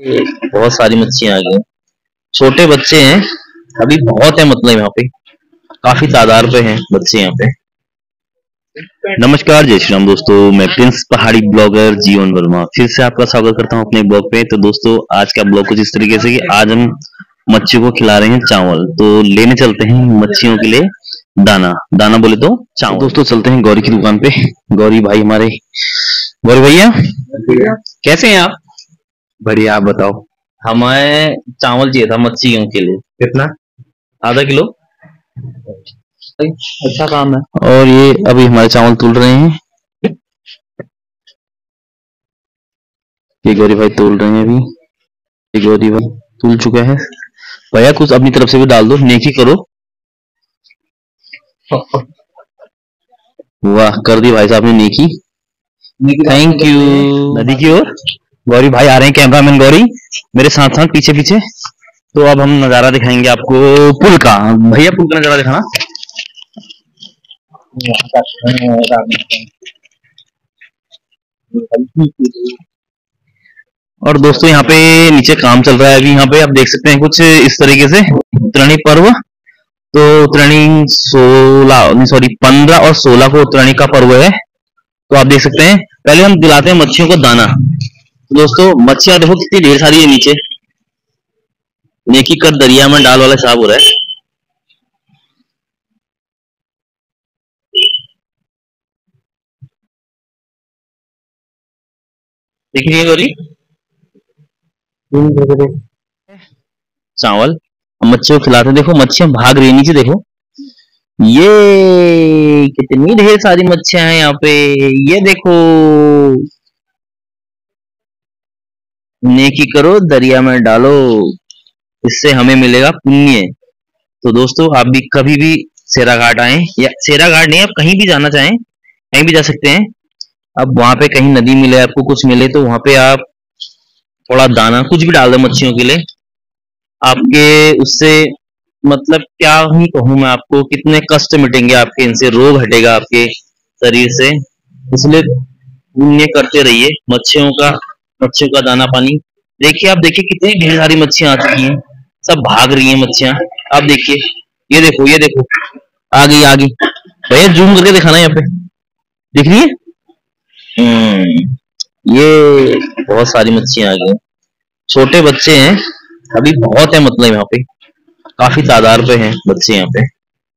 बहुत सारी मच्छियां आ गई। छोटे बच्चे हैं, अभी बहुत है, मतलब यहाँ पे काफी तादाद पे हैं बच्चे यहाँ पे। नमस्कार, जय श्री राम दोस्तों, मैं प्रिंस पहाड़ी ब्लॉगर जीवन वर्मा फिर से आपका स्वागत करता हूँ अपने ब्लॉग पे। तो दोस्तों, आज का ब्लॉग कुछ इस तरीके से कि आज हम मच्छियों को खिला रहे हैं चावल। तो लेने चलते हैं मच्छियों के लिए दाना। दाना बोले तो चावल। तो दोस्तों, चलते हैं गौरी की दुकान पे। गौरी भाई हमारे, गौरी भैया कैसे हैं आप? बढ़िया, आप बताओ। हमें चावल चाहिए था मच्छियों के लिए। कितना? आधा किलो। अच्छा काम है। और ये अभी हमारे चावल तोल रहे हैं। ये गौरी भाई तोल रहे हैं अभी। ये गौरी भाई तोल चुका है। भैया कुछ अपनी तरफ से भी डाल दो, नेकी करो। वाह, कर दी भाई साहब ने नेकी। Thank you. नदी की ओर गौरी भाई आ रहे हैं, कैमरामैन गौरी मेरे साथ साथ पीछे पीछे। तो अब हम नजारा दिखाएंगे आपको पुल का। भैया पुल का नजारा दिखाना। और दोस्तों, यहाँ पे नीचे काम चल रहा है अभी। यहाँ पे आप देख सकते हैं कुछ इस तरीके से उत्तरायणी पर्व। तो उत्तरायणी 15 और 16 को उत्तरायणी का पर्व है। तो आप देख सकते हैं, पहले हम दिलाते हैं मच्छियों को दाना। तो दोस्तों, मच्छियां देखो कितनी ढेर सारी है नीचे। नेकी कर दरिया में डाल वाला साहब हो रहा है। दिख रही है गौरी? चावल हम मच्छियों को खिलाते हैं। देखो मच्छियां भाग रही है नीचे, देखो ये कितनी ढेर सारी मच्छियां हैं यहाँ पे। ये देखो, नेकी करो दरिया में डालो, इससे हमें मिलेगा पुण्य। तो दोस्तों, आप भी कभी भी सेरा घाट आए, या सेरा घाट नहीं, आप कहीं भी जाना चाहें कहीं भी जा सकते हैं। अब वहां पे कहीं नदी मिले, आपको कुछ मिले, तो वहां पे आप थोड़ा दाना कुछ भी डाल दो मच्छियों के लिए। आपके उससे मतलब क्या ही कहूं मैं आपको, कितने कष्ट मिटेंगे आपके, इनसे रोग हटेगा आपके शरीर से। इसलिए पुण्य करते रहिए मच्छियों का दाना पानी। देखिए, आप देखिए कितनी ढेर सारी मच्छियां आ चुकी हैं, सब भाग रही हैं मच्छियां। आप देखिए, ये देखो, ये देखो, आ गई आ गई। भैया जूम करके दिखाना, यहाँ पे दिख रही है। ये बहुत सारी मच्छियां आ गई। छोटे बच्चे हैं, अभी बहुत है, मतलब यहाँ पे काफी तादाद पे हैं बच्चे यहाँ पे।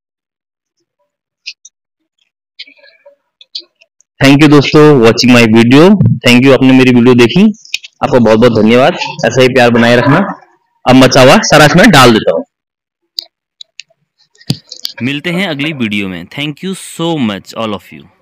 थैंक यू दोस्तों watching my video. Thank you, आपने मेरी वीडियो देखी, आपका बहुत बहुत धन्यवाद। ऐसा ही प्यार बनाए रखना। अब मचा हुआ सारा इसमें डाल देता हूँ। मिलते हैं अगली वीडियो में। Thank you so much all of you.